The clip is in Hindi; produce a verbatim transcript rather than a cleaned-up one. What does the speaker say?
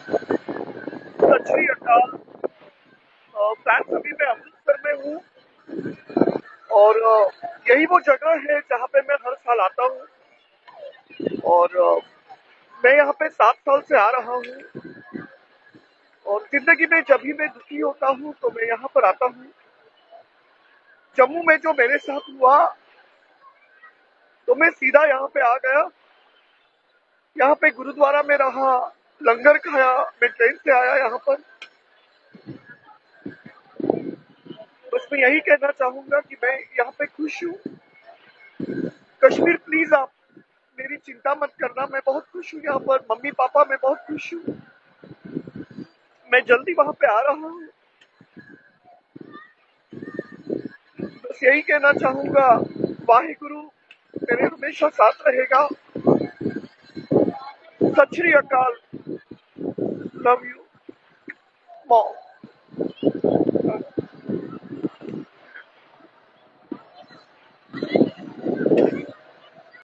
सत श्री अकाल। फ्रेंड्स, अभी मैं अमृतसर में हूँ और अ, यही वो जगह है जहाँ पे मैं हर साल आता हूँ और अ, मैं यहाँ पे सात साल से आ रहा हूँ और जिंदगी में जब भी मैं दुखी होता हूँ तो मैं यहाँ पर आता हूँ। जम्मू में जो मेरे साथ हुआ तो मैं सीधा यहाँ पे आ गया। यहाँ पे गुरुद्वारा में रहा, लंगर खाया, मैं ट्रेन से आया यहाँ पर। बस मैं यही कहना चाहूंगा कि मैं यहाँ पे खुश हूँ। कश्मीर प्लीज आप मेरी चिंता मत करना, मैं बहुत खुश हूँ यहाँ पर। मम्मी पापा मैं बहुत खुश हूँ। मैं जल्दी वहां पे आ रहा हूँ। बस यही कहना चाहूंगा, वाहिगुरु मेरे हमेशा साथ रहेगा। सत श्री अकाल। Love you mom.